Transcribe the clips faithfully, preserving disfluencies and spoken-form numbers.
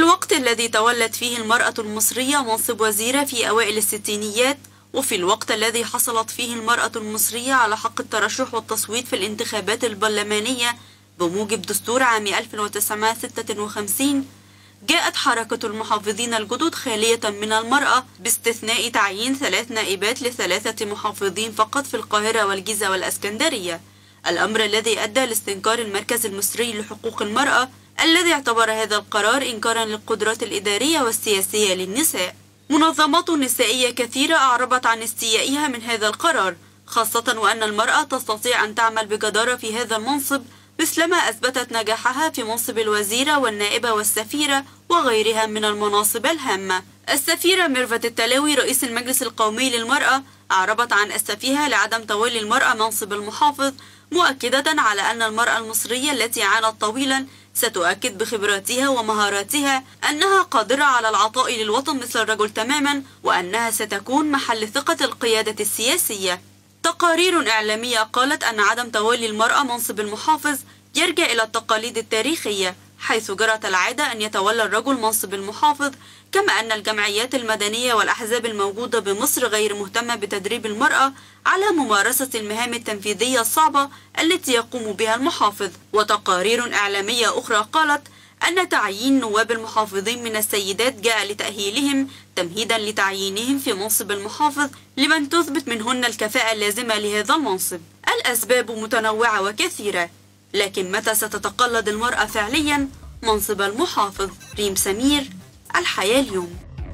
الوقت الذي تولت فيه المرأة المصرية منصب وزيرة في أوائل الستينيات، وفي الوقت الذي حصلت فيه المرأة المصرية على حق الترشح والتصويت في الانتخابات البرلمانية بموجب دستور عام ألف وتسعمائة وستة وخمسين، جاءت حركة المحافظين الجدد خالية من المرأة باستثناء تعيين ثلاث نائبات لثلاثة محافظين فقط في القاهرة والجيزة والإسكندرية، الأمر الذي أدى لاستنكار المركز المصري لحقوق المرأة الذي اعتبر هذا القرار إنكارا للقدرات الإدارية والسياسية للنساء. منظمات نسائية كثيرة أعربت عن استيائها من هذا القرار، خاصة وأن المرأة تستطيع أن تعمل بجدارة في هذا المنصب مثلما أثبتت نجاحها في منصب الوزيرة والنائبة والسفيرة وغيرها من المناصب الهامة. السفيرة ميرفت التلاوي رئيس المجلس القومي للمرأة أعربت عن أسفها لعدم تولي المرأة منصب المحافظ، مؤكدة على أن المرأة المصرية التي عانت طويلا ستؤكد بخبراتها ومهاراتها أنها قادرة على العطاء للوطن مثل الرجل تماما، وأنها ستكون محل ثقة القيادة السياسية. تقارير إعلامية قالت أن عدم تولي المرأة منصب المحافظ يرجع إلى التقاليد التاريخية، حيث جرت العادة أن يتولى الرجل منصب المحافظ، كما أن الجمعيات المدنية والأحزاب الموجودة بمصر غير مهتمة بتدريب المرأة على ممارسة المهام التنفيذية الصعبة التي يقوم بها المحافظ. وتقارير إعلامية أخرى قالت أن تعيين نواب المحافظين من السيدات جاء لتأهيلهم تمهيدا لتعيينهم في منصب المحافظ لمن تثبت منهن الكفاءة اللازمة لهذا المنصب. الأسباب متنوعة وكثيرة، لكن متى ستتقلد المرأة فعليا منصب المحافظ؟ ريم سمير، الحياة اليوم.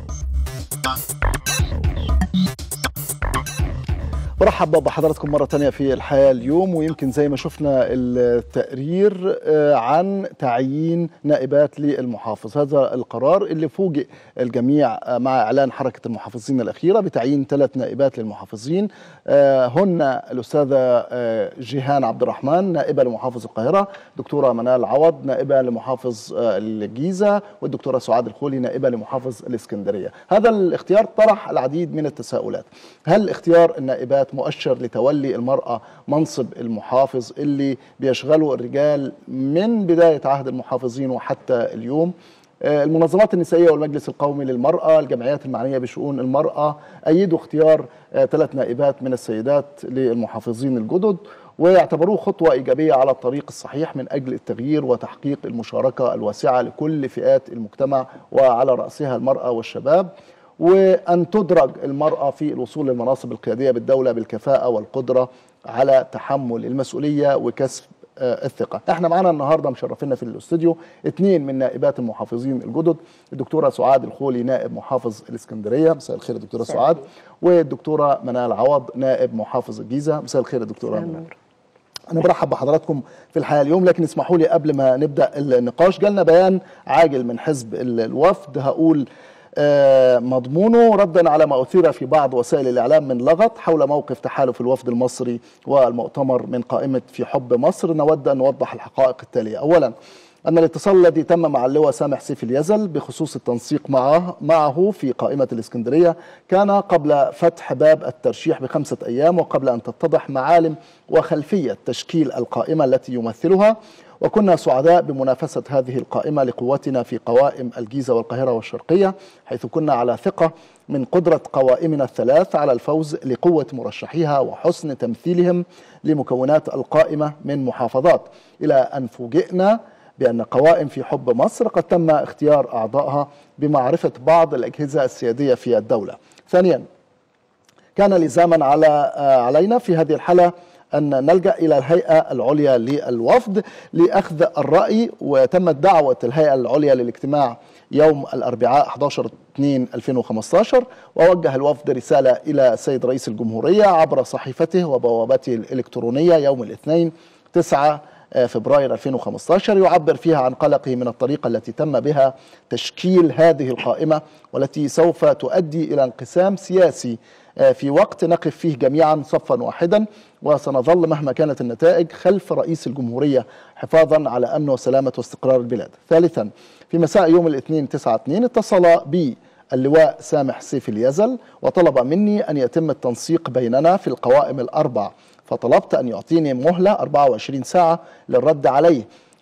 برحب بحضراتكم مرة تانية في الحياة اليوم. ويمكن زي ما شفنا التقرير عن تعيين نائبات للمحافظ، هذا القرار اللي فوجئ الجميع مع إعلان حركة المحافظين الأخيرة بتعيين ثلاث نائبات للمحافظين، هن الأستاذة جيهان عبد الرحمن نائبة لمحافظ القاهرة، دكتورة منال عوض نائبة لمحافظ الجيزة، والدكتورة سعاد الخولي نائبة لمحافظ الإسكندرية. هذا الاختيار طرح العديد من التساؤلات. هل اختيار النائبات مؤشر لتولي المرأة منصب المحافظ اللي بيشغله الرجال من بداية عهد المحافظين وحتى اليوم؟ المنظمات النسائية والمجلس القومي للمرأة، الجمعيات المعنية بشؤون المرأة أيدوا اختيار ثلاث نائبات من السيدات للمحافظين الجدد، ويعتبروه خطوة إيجابية على الطريق الصحيح من أجل التغيير وتحقيق المشاركة الواسعة لكل فئات المجتمع وعلى رأسها المرأة والشباب، وأن تدرج المرأة في الوصول للمناصب القيادية بالدولة بالكفاءة والقدرة على تحمل المسؤولية وكسب الثقة. احنا معانا النهاردة مشرفينا في الاستوديو اثنين من نائبات المحافظين الجدد، الدكتورة سعاد الخولي نائب محافظ الإسكندرية، مساء الخير يا دكتورة سعاد، والدكتورة منال عوض نائب محافظ الجيزة، مساء الخير يا دكتورة منال. أنا برحب بحضراتكم في الحياة اليوم، لكن اسمحوا لي قبل ما نبدأ النقاش جالنا بيان عاجل من حزب الوفد، هقول مضمونه ردا على ما أثير في بعض وسائل الإعلام من لغط حول موقف تحالف الوفد المصري والمؤتمر من قائمة في حب مصر. نود أن نوضح الحقائق التالية. أولا، أن الاتصال الذي تم مع اللواء سامح سيف اليزل بخصوص التنسيق معه, معه في قائمة الإسكندرية كان قبل فتح باب الترشيح بخمسة أيام، وقبل أن تتضح معالم وخلفية تشكيل القائمة التي يمثلها، وكنا سعداء بمنافسة هذه القائمة لقوتنا في قوائم الجيزة والقاهرة والشرقية، حيث كنا على ثقة من قدرة قوائمنا الثلاث على الفوز لقوة مرشحيها وحسن تمثيلهم لمكونات القائمة من محافظات، إلى أن فوجئنا بأن قوائم في حب مصر قد تم اختيار أعضائها بمعرفة بعض الأجهزة السيادية في الدولة. ثانيا، كان لزاما على علينا في هذه الحالة أن نلجأ إلى الهيئة العليا للوفد لأخذ الرأي، وتمت دعوة الهيئة العليا للاجتماع يوم الأربعاء أحد عشر اثنين ألفين وخمسة عشر، ووجه الوفد رسالة إلى السيد رئيس الجمهورية عبر صحيفته وبوابته الإلكترونية يوم الاثنين تسعة فبراير ألفين وخمسة عشر، يعبر فيها عن قلقه من الطريقة التي تم بها تشكيل هذه القائمة، والتي سوف تؤدي إلى انقسام سياسي في وقت نقف فيه جميعا صفا واحدا، وسنظل مهما كانت النتائج خلف رئيس الجمهورية حفاظا على أمن وسلامة واستقرار البلاد. ثالثا، في مساء يوم الاثنين تسعة اثنين اتصل بي اللواء سامح سيف اليزل وطلب مني أن يتم التنسيق بيننا في القوائم الأربع، فطلبت أن يعطيني مهلة أربعة وعشرين ساعة للرد عليه،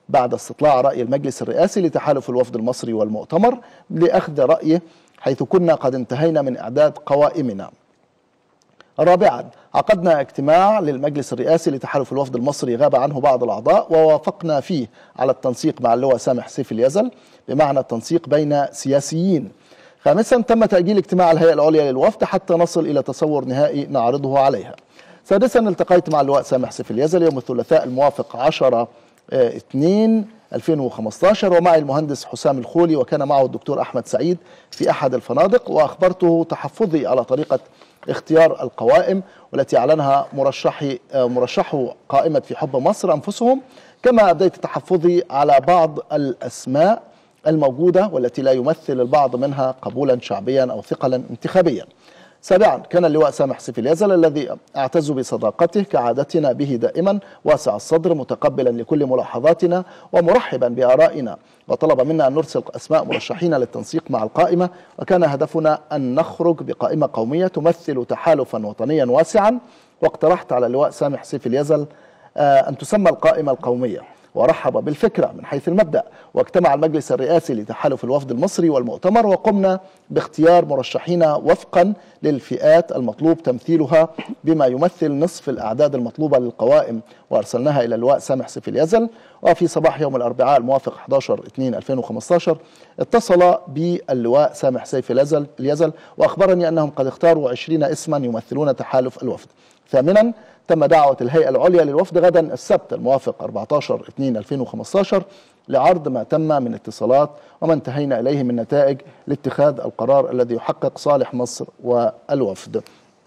بعد استطلاع رأي المجلس الرئاسي لتحالف الوفد المصري والمؤتمر لأخذ رأيه، حيث كنا قد انتهينا من إعداد قوائمنا. رابعا، عقدنا اجتماع للمجلس الرئاسي لتحالف الوفد المصري غاب عنه بعض الأعضاء، ووافقنا فيه على التنسيق مع اللواء سامح سيف اليزل، بمعنى التنسيق بين سياسيين. خامسا، تم تأجيل اجتماع الهيئة العليا للوفد حتى نصل إلى تصور نهائي نعرضه عليها. سادسا، التقيت مع اللواء سامح سيف اليزل يوم الثلاثاء الموافق عشرة اثنين ألفين وخمسطاشر ومعي المهندس حسام الخولي، وكان معه الدكتور أحمد سعيد في أحد الفنادق، وأخبرته تحفظي على طريقة اختيار القوائم والتي أعلنها مرشحي مرشحو قائمة في حب مصر أنفسهم، كما أبديت تحفظي على بعض الأسماء الموجودة والتي لا يمثل البعض منها قبولا شعبيا أو ثقلا انتخابيا. سابعا، كان اللواء سامح سيف اليزل الذي أعتز بصداقته كعادتنا به دائما واسع الصدر، متقبلا لكل ملاحظاتنا ومرحبا بآرائنا، وطلب منا أن نرسل أسماء مرشحين للتنسيق مع القائمة، وكان هدفنا أن نخرج بقائمة قومية تمثل تحالفا وطنيا واسعا. واقترحت على اللواء سامح سيف اليزل أن تسمى القائمة القومية، ورحب بالفكرة من حيث المبدأ. واجتمع المجلس الرئاسي لتحالف الوفد المصري والمؤتمر، وقمنا باختيار مرشحين وفقا للفئات المطلوب تمثيلها بما يمثل نصف الأعداد المطلوبة للقوائم، وأرسلناها إلى اللواء سامح سيف اليزل. وفي صباح يوم الأربعاء الموافق أحد عشر اثنين ألفين وخمسطاشر اتصل باللواء سامح سيف اليزل وأخبرني أنهم قد اختاروا عشرين اسما يمثلون تحالف الوفد. ثامنا، تم دعوة الهيئة العليا للوفد غدا السبت الموافق أربعة عشر اثنين ألفين وخمسطاشر لعرض ما تم من اتصالات وما انتهينا إليه من نتائج لاتخاذ القرار الذي يحقق صالح مصر والوفد.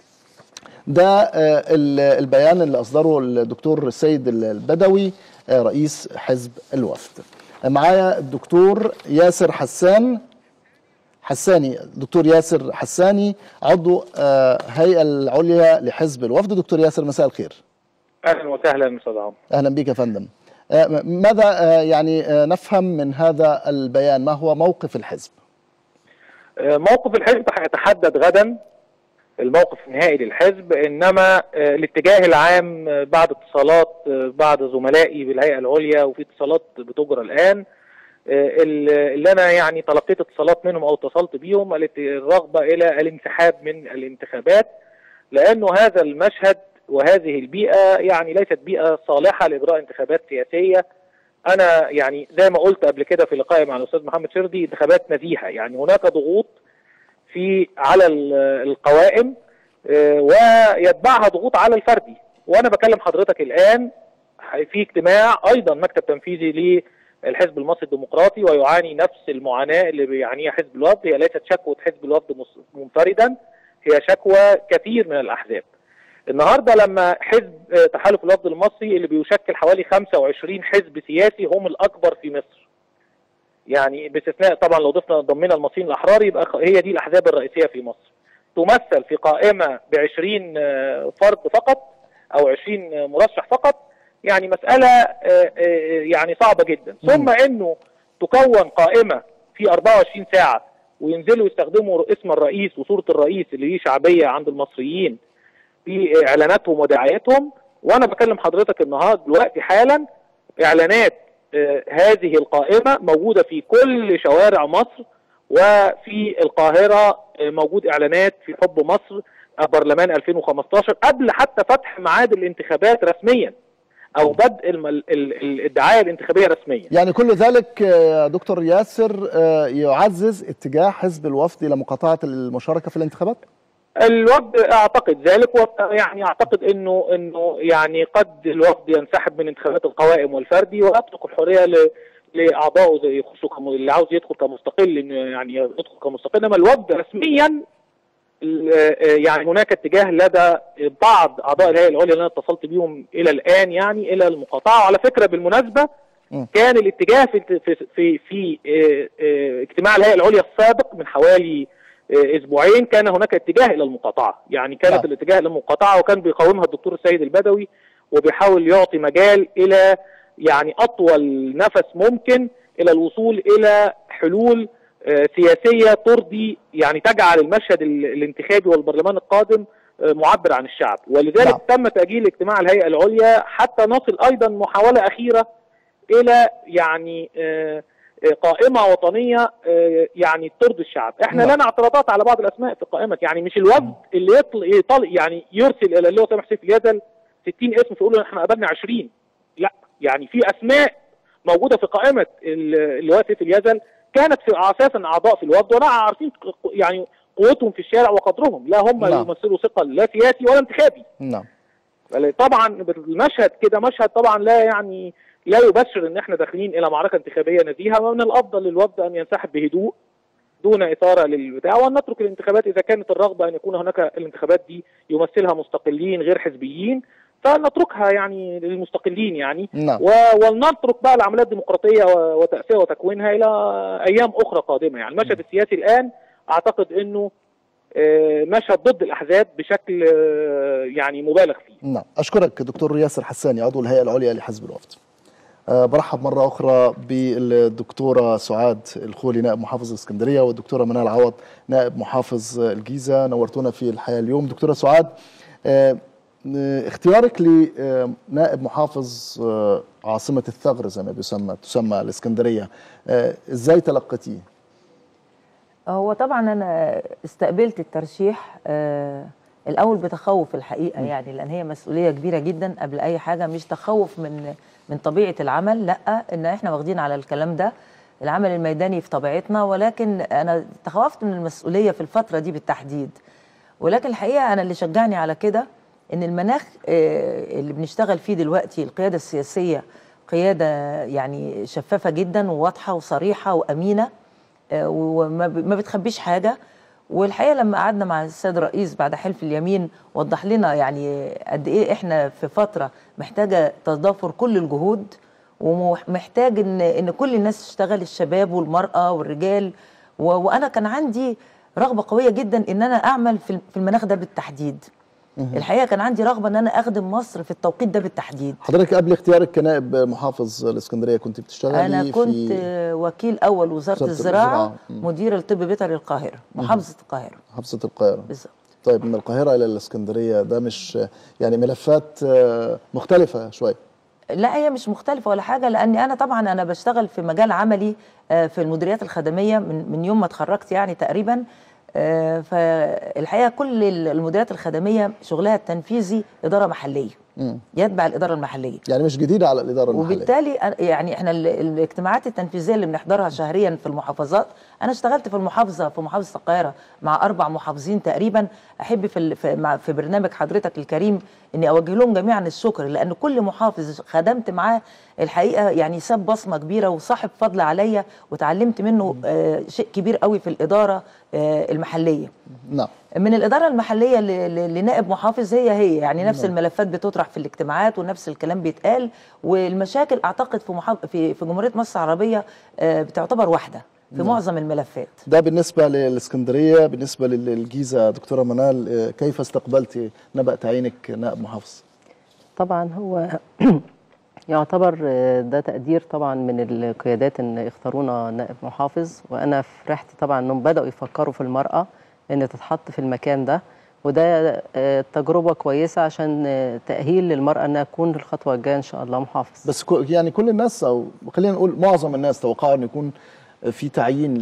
ده البيان اللي أصدره الدكتور السيد البدوي رئيس حزب الوفد. معايا الدكتور ياسر حسان حساني دكتور ياسر حساني عضو هيئة العليا لحزب الوفد. دكتور ياسر، مساء الخير. اهلا وسهلا استاذ عمرو. اهلا بك يا فندم. ماذا يعني نفهم من هذا البيان؟ ما هو موقف الحزب؟ موقف الحزب هيتحدد غدا، الموقف النهائي للحزب، انما الاتجاه العام بعد اتصالات بعض زملائي بالهيئة العليا وفي اتصالات بتجرى الان، اللي انا يعني تلقيت اتصالات منهم او اتصلت بيهم، الرغبه الى الانسحاب من الانتخابات، لانه هذا المشهد وهذه البيئه يعني ليست بيئه صالحه لاجراء انتخابات سياسيه. انا يعني زي ما قلت قبل كده في لقائي مع الاستاذ محمد شردي، انتخابات نزيهه، يعني هناك ضغوط في على القوائم ويتبعها ضغوط على الفردي. وانا بكلم حضرتك الان في اجتماع ايضا مكتب تنفيذي ل الحزب المصري الديمقراطي، ويعاني نفس المعاناة اللي بيعانيها حزب الوفد. هي ليست شكوى حزب الوفد منفردا، هي شكوى كثير من الأحزاب. النهارده لما حزب تحالف الوفد المصري اللي بيشكل حوالي خمسة وعشرين حزب سياسي هم الأكبر في مصر، يعني باستثناء طبعا لو ضفنا ضمنا المصريين الأحرار يبقى هي دي الأحزاب الرئيسية في مصر، تمثل في قائمة بعشرين فرد فقط أو عشرين مرشح فقط. يعني مسألة يعني صعبة جدا. ثم انه تكون قائمة في أربعة وعشرين ساعة وينزلوا يستخدموا اسم الرئيس وصورة الرئيس اللي ليه شعبية عند المصريين في اعلاناتهم ودعايتهم. وانا بكلم حضرتك النهارده دلوقتي حالا اعلانات هذه القائمة موجودة في كل شوارع مصر، وفي القاهرة موجود اعلانات في حب مصر برلمان ألفين وخمسطاشر قبل حتى فتح ميعاد الانتخابات رسميا او بدء الدعايه الانتخابيه رسميا. يعني كل ذلك دكتور ياسر يعزز اتجاه حزب الوفد الى مقاطعه المشاركه في الانتخابات؟ الوفد اعتقد ذلك، يعني اعتقد انه انه يعني قد الوفد ينسحب من انتخابات القوائم والفردي ويترك الحريه لاعضائه زي يخشوا اللي عاوز يدخل كمستقل انه يعني يدخل كمستقل، انما الوفد رسميا يعني هناك اتجاه لدى بعض اعضاء الهيئه العليا اللي انا اتصلت بيهم الى الان يعني الى المقاطعه. على فكره بالمناسبه كان الاتجاه في في في, في اجتماع الهيئه العليا السابق من حوالي اسبوعين كان هناك اتجاه الى المقاطعه، يعني كانت الاتجاه الى المقاطعه وكان بيقاومها الدكتور السيد البدوي وبيحاول يعطي مجال الى يعني اطول نفس ممكن الى الوصول الى حلول سياسية ترضي يعني تجعل المشهد الانتخابي والبرلمان القادم معبر عن الشعب. ولذلك نعم. تم تأجيل اجتماع الهيئة العليا حتى نصل أيضا محاولة أخيرة الى يعني قائمه وطنيه يعني ترضي الشعب. احنا لنا اعتراضات على بعض الاسماء في قائمه، يعني مش الوفد اللي يطلق يطلق يعني يرسل الى اللواء سامح سيف اليزل ستين اسم فيقولوا احنا قبلنا عشرين. لا، يعني في اسماء موجوده في قائمه اللواء سيف اليزل كانت في اساسا اعضاء في الوفد، ولا عارفين يعني قوتهم في الشارع وقدرهم، لا هم نعم. يمثلوا ثقل لا سياسي ولا انتخابي. نعم. طبعا المشهد كده مشهد طبعا لا يعني لا يبشر ان احنا داخلين الى معركه انتخابيه نزيهه، ومن الافضل للوفد ان ينسحب بهدوء دون اثاره للبتاع، وان نترك الانتخابات اذا كانت الرغبه ان يكون هناك الانتخابات دي يمثلها مستقلين غير حزبيين فنتركها يعني للمستقلين يعني. نعم. ولنترك بقى العمليات الديمقراطيه وتاسيسها وتكوينها الى ايام اخرى قادمه. يعني المشهد السياسي الان اعتقد انه مشهد ضد الاحزاب بشكل يعني مبالغ فيه. نعم. اشكرك دكتور ياسر حساني عضو الهيئه العليا لحزب الوفد. أه برحب مره اخرى بالدكتوره سعاد الخولي نائب محافظ الاسكندريه والدكتوره منال عوض نائب محافظ الجيزه، نورتونا في الحياه اليوم. دكتوره سعاد، أه اختيارك لنائب محافظ عاصمه الثغر زي ما بيسمى تسمى الاسكندريه، أه ازاي تلقتيه؟ هو طبعا انا استقبلت الترشيح آه الاول بتخوف الحقيقه، يعني لان هي مسؤوليه كبيره جدا قبل اي حاجه، مش تخوف من من طبيعه العمل، لا ان احنا واخدين على الكلام ده العمل الميداني في طبيعتنا، ولكن انا تخوفت من المسؤوليه في الفتره دي بالتحديد. ولكن الحقيقه انا اللي شجعني على كده ان المناخ آه اللي بنشتغل فيه دلوقتي، القياده السياسيه قياده يعني شفافه جدا وواضحه وصريحه وامينه وما بتخبيش حاجه. والحقيقه لما قعدنا مع السيد الرئيس بعد حلف اليمين وضح لنا يعني قد ايه احنا في فتره محتاجه تضافر كل الجهود، ومحتاج ان ان كل الناس تشتغل، الشباب والمراه والرجال، وانا كان عندي رغبه قويه جدا ان انا اعمل في المناخ ده بالتحديد. الحقيقه كان عندي رغبه ان انا اخدم مصر في التوقيت ده بالتحديد. حضرتك قبل اختيارك كنائب محافظ الاسكندريه كنت بتشتغلي؟ انا كنت في وكيل اول وزاره الزراعه، مدير الطب بيطري القاهره، محافظه القاهره. محافظه القاهره بالظبط. طيب من القاهره الى الاسكندريه ده مش يعني ملفات مختلفه شويه؟ لا هي مش مختلفه ولا حاجه، لاني انا طبعا انا بشتغل في مجال عملي في المديريات الخدميه من من يوم ما اتخرجت يعني تقريبا. آه فالحقيقه كل المديريات الخدميه شغلها التنفيذي اداره محليه، مم. يتبع الاداره المحليه، يعني مش جديده على الاداره المحليه. وبالتالي يعني احنا الاجتماعات التنفيذيه اللي بنحضرها شهريا في المحافظات، انا اشتغلت في المحافظه في محافظه القاهره مع اربع محافظين تقريبا. احب في في, في برنامج حضرتك الكريم اني اوجه لهم جميعا الشكر، لان كل محافظ خدمت معاه الحقيقه يعني ساب بصمه كبيره وصاحب فضل عليا، وتعلمت منه آه شيء كبير قوي في الاداره آه المحليه. نعم. من الاداره المحليه لنائب محافظ هي هي يعني نفس نعم. الملفات بتطرح في الاجتماعات ونفس الكلام بيتقال، والمشاكل اعتقد في محافظ في في جمهوريه مصر العربيه آه بتعتبر واحده في نعم. معظم الملفات. ده بالنسبه للاسكندريه. بالنسبه للجيزه دكتوره منال، كيف استقبلتي نبأ تعيينك نائب محافظ؟ طبعا هو يعتبر ده تقدير طبعا من القيادات ان اختارونا نائب محافظ، وانا فرحت طبعا انهم بداوا يفكروا في المراه ان تتحط في المكان ده، وده تجربه كويسه عشان تاهيل للمراه انها تكون الخطوه الجايه ان شاء الله محافظ. بس يعني كل الناس او خلينا نقول معظم الناس توقعوا ان يكون في تعيين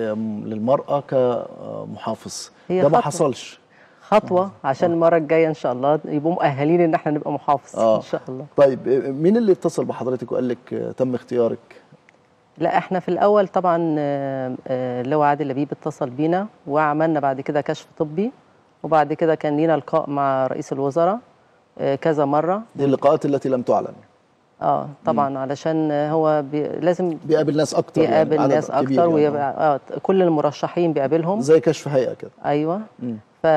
للمراه كمحافظ، ده ما حصلش. خطوه عشان المره الجايه ان شاء الله يبقوا مؤهلين ان احنا نبقى محافظ آه. ان شاء الله. طيب مين اللي اتصل بحضرتك وقال لك تم اختيارك؟ لا احنا في الاول طبعا اللواء عادل لبيب اتصل بينا، وعملنا بعد كده كشف طبي، وبعد كده كان لينا لقاء مع رئيس الوزراء كذا مره. دي اللقاءات التي لم تعلن؟ اه طبعا. مم. علشان هو بي لازم بيقابل ناس اكتر، بيقابل يعني ناس اكتر يعني. ويبقى اه كل المرشحين بيقابلهم زي كشف هيئه كده. ايوه. مم.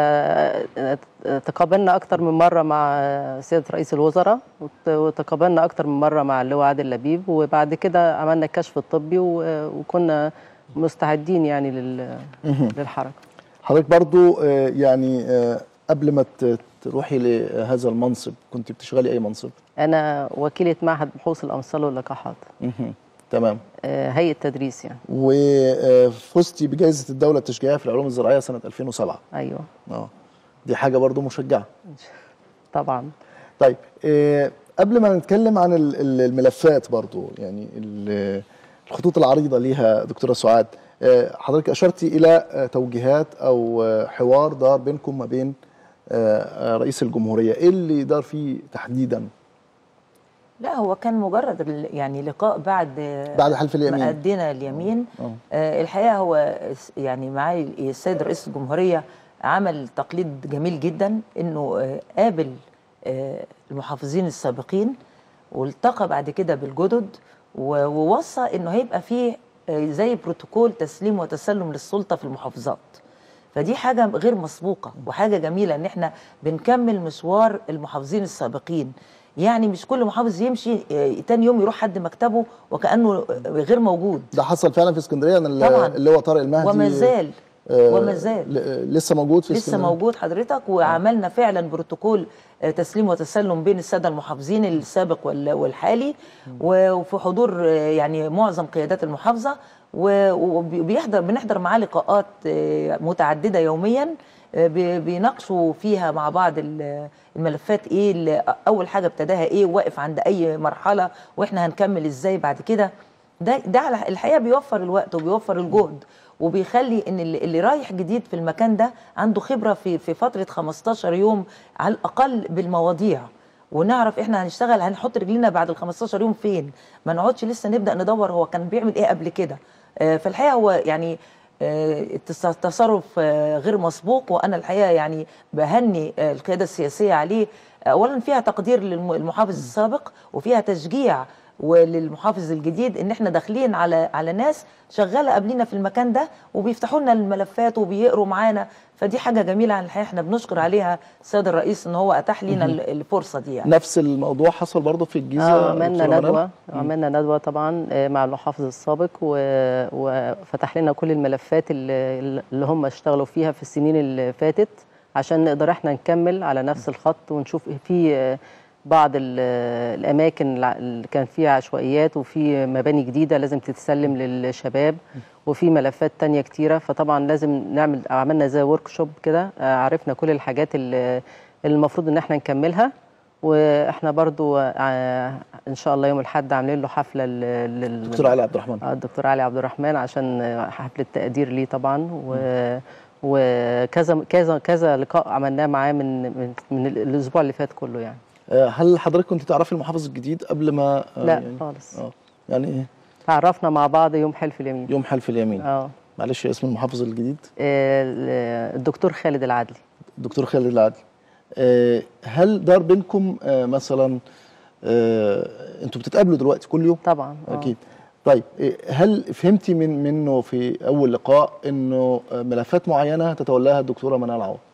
فتقابلنا اكتر من مره مع سياده رئيس الوزراء، وتقابلنا اكتر من مره مع اللواء عادل لبيب، وبعد كده عملنا الكشف الطبي وكنا مستعدين يعني للحركه. حضرتك برضو يعني قبل ما تروحي لهذا المنصب كنت بتشتغلي اي منصب؟ انا وكيله معهد بحوث الامصال واللقاحات. تمام. هيئه تدريس يعني. وفزتي بجائزه الدوله التشجيعيه في العلوم الزراعيه سنه ألفين وسبعة. ايوه. اه دي حاجه برضو مشجعه. طبعا. طيب قبل ما نتكلم عن الملفات برضو، يعني الخطوط العريضة ليها دكتورة سعاد، حضرتك أشرتي إلى توجيهات أو حوار دار بينكم ما بين رئيس الجمهورية، إيه اللي دار فيه تحديدا؟ لا هو كان مجرد يعني لقاء بعد بعد حلف اليمين ما أدينا اليمين. أوه. آه الحقيقة هو يعني معالي السيد رئيس الجمهورية عمل تقليد جميل جدا، إنه آه قابل آه المحافظين السابقين والتقى بعد كده بالجدد، ووصى إنه هيبقى فيه آه زي بروتوكول تسليم وتسلم للسلطة في المحافظات. فدي حاجة غير مسبوقة وحاجة جميلة، إن احنا بنكمل مشوار المحافظين السابقين. يعني مش كل محافظ يمشي تاني يوم يروح حد مكتبه وكأنه غير موجود. ده حصل فعلا في اسكندريه، اللي هو طارق المهدي وما زال آه وما زال لسه موجود في لسه اسكندريه، لسه موجود حضرتك. وعملنا فعلا بروتوكول تسليم وتسلم بين الساده المحافظين السابق والحالي، وفي حضور يعني معظم قيادات المحافظه، وبيحضر بنحضر معاه لقاءات متعدده يوميا بيناقشوا فيها مع بعض الملفات، ايه اللي اول حاجه ابتداها ايه، واقف عند اي مرحله، واحنا هنكمل ازاي بعد كده. ده ده الحقيقه بيوفر الوقت وبيوفر الجهد، وبيخلي ان اللي رايح جديد في المكان ده عنده خبره في في فتره خمستاشر يوم على الاقل بالمواضيع، ونعرف احنا هنشتغل هنحط رجلينا بعد ال خمستاشر يوم فين، ما نقعدش لسه نبدا ندور هو كان بيعمل ايه قبل كده. فالحقيقه هو يعني التصرف غير مسبوق، وانا الحقيقه يعني بهني القياده السياسيه عليه. اولا فيها تقدير للمحافظ السابق، وفيها تشجيع وللمحافظ الجديد ان احنا داخلين على على ناس شغاله قبلينا في المكان ده، وبيفتحوا لنا الملفات وبيقروا معانا. فدي حاجه جميله عن الحقيقه احنا بنشكر عليها السيد الرئيس ان هو اتاح لنا الفرصه دي. يعني نفس الموضوع حصل برضه في الجيزه. اه عملنا ندوه عملنا ندوه طبعا مع المحافظ السابق، وفتح لنا كل الملفات اللي, اللي هم اشتغلوا فيها في السنين اللي فاتت، عشان نقدر احنا نكمل على نفس الخط، ونشوف في بعض الاماكن اللي كان فيها عشوائيات وفي مباني جديده لازم تتسلم للشباب، وفي ملفات تانية كتيره. فطبعا لازم نعمل، عملنا زي ورك شوب كده، عرفنا كل الحاجات اللي المفروض ان احنا نكملها. واحنا برضو ان شاء الله يوم الاحد عاملين له حفله للدكتور علي عبد الرحمن الدكتور علي عبد الرحمن عشان حفله تقدير ليه طبعا. و وكذا كذا كذا لقاء عملناه معاه من من, من الاسبوع اللي فات كله. يعني هل حضرتك كنت تعرفي المحافظ الجديد قبل ما؟ لا يعني خالص. اه يعني ايه؟ تعرفنا مع بعض يوم حلف اليمين. يوم حلف اليمين. اه معلش اسم المحافظ الجديد؟ آه الدكتور خالد العدلي. الدكتور خالد العدلي. آه هل دار بينكم آه مثلا آه انتوا بتتقابلوا دلوقتي كل يوم؟ طبعا. اكيد. هل هل فهمتي من منه في اول لقاء انه ملفات معينه تتولاها الدكتوره منال عوض؟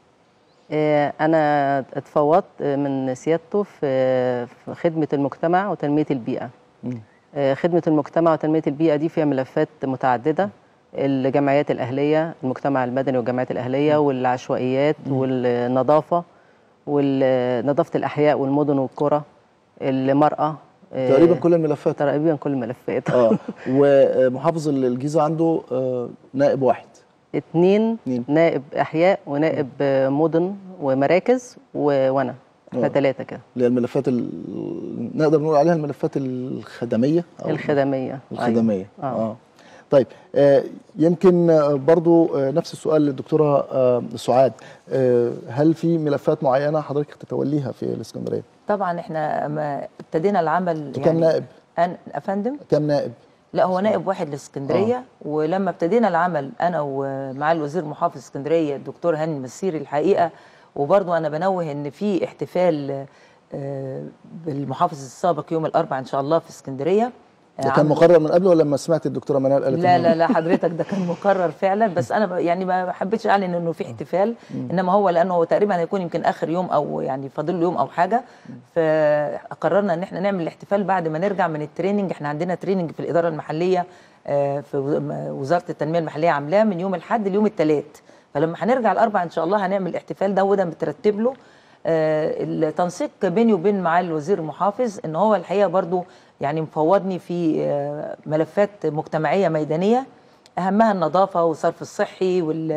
أنا اتفوضت من سيادته في خدمة المجتمع وتنمية البيئة. م. خدمة المجتمع وتنمية البيئة دي فيها ملفات متعددة، الجمعيات الأهلية، المجتمع المدني والجمعيات الأهلية، والعشوائيات، م. والنظافة، ونظافة الأحياء والمدن والقرى، المرأة. تقريبا كل الملفات. تقريبا كل الملفات. اه ومحافظ الجيزة عنده نائب واحد. اتنين, اتنين نائب احياء ونائب مدن ومراكز وانا، احنا ثلاثه كده. اللي هي الملفات ال... نقدر نقول عليها الملفات الخدميه أو الخدميه الخدميه. أيوة. اه طيب آه يمكن برضو آه نفس السؤال للدكتوره آه سعاد، آه هل في ملفات معينه حضرتك تتوليها في الاسكندريه؟ طبعا احنا ما ابتدينا العمل. يعني كم نائب؟ أن افندم كم نائب؟ لا هو نائب واحد لاسكندريه. آه. ولما ابتدينا العمل انا ومع الوزير محافظ اسكندريه الدكتور هاني المسيري الحقيقه، وبرضه انا بنوه ان في احتفال بالمحافظ السابق يوم الاربعاء ان شاء الله في اسكندريه. ده كان مقرر من قبل ولا لما سمعت الدكتوره منال قالت؟ لا لا لا حضرتك ده كان مقرر فعلا، بس انا يعني ما حبيتش اعلن انه في احتفال، انما هو لانه هو تقريبا هيكون يمكن اخر يوم او يعني فاضل له يوم او حاجه، فقررنا ان احنا نعمل الاحتفال بعد ما نرجع من التريننج. احنا عندنا تريننج في الاداره المحليه في وزاره التنميه المحليه عاملاه من يوم الاحد ليوم الثلاث، فلما هنرجع الاربعاء ان شاء الله هنعمل الاحتفال ده، وده مترتب له. التنسيق بيني وبين معالي الوزير المحافظ ان هو الحقيقه برضو يعني مفوضني في ملفات مجتمعيه ميدانيه، اهمها النظافه والصرف الصحي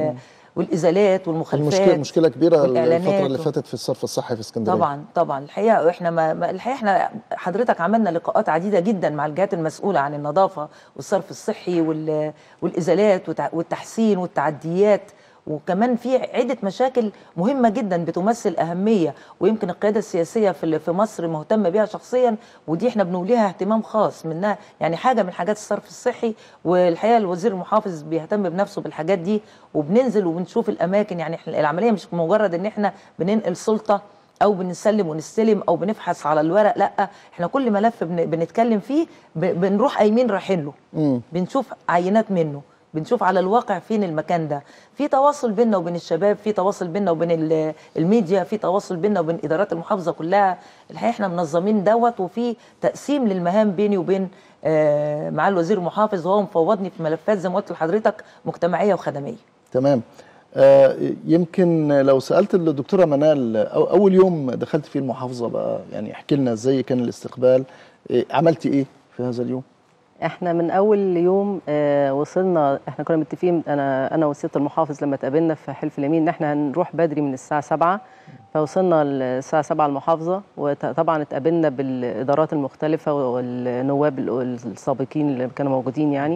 والازالات والمخالفات. المشكله مشكله كبيره والإعلانات الفتره اللي فاتت في الصرف الصحي في اسكندريه. طبعا طبعا الحقيقه احنا ما ما- الحقيقه احنا حضرتك عملنا لقاءات عديده جدا مع الجهات المسؤوله عن النظافه والصرف الصحي وال- والازالات والتع- والتحسين والتعديات، وكمان في عده مشاكل مهمه جدا بتمثل اهميه، ويمكن القياده السياسيه في في مصر مهتمه بيها شخصيا، ودي احنا بنوليها اهتمام خاص منها، يعني حاجه من حاجات الصرف الصحي. والحقيقه الوزير المحافظ بيهتم بنفسه بالحاجات دي، وبننزل وبنشوف الاماكن. يعني احنا العمليه مش مجرد ان احنا بننقل سلطه او بنسلم ونستلم او بنفحص على الورق، لا احنا كل ملف بن- بنتكلم فيه ب- بنروح قايمين رايحين له، مم. بنشوف عينات منه، بنشوف على الواقع فين المكان ده. في تواصل بيننا وبين الشباب، في تواصل بيننا وبين ال- الميديا، في تواصل بيننا وبين ادارات المحافظه كلها. الحقيقه احنا منظمين دوت، وفي تقسيم للمهام بيني وبين آه، مع الوزير المحافظ، وهو مفوضني في ملفات زي ما قلت لحضرتك مجتمعيه وخدميه. تمام. آه يمكن لو سالت الدكتوره منال، أو اول يوم دخلت فيه المحافظه بقى، يعني احكي لنا ازاي كان الاستقبال، إيه عملتي ايه في هذا اليوم؟ احنا من اول يوم آه وصلنا، احنا كنا متفقين انا انا وسياده المحافظ لما اتقابلنا في حلف اليمين ان احنا هنروح بدري من الساعه سبعة، فوصلنا الساعه سبعة المحافظه، وطبعا اتقابلنا بالادارات المختلفه والنواب السابقين اللي كانوا موجودين يعني،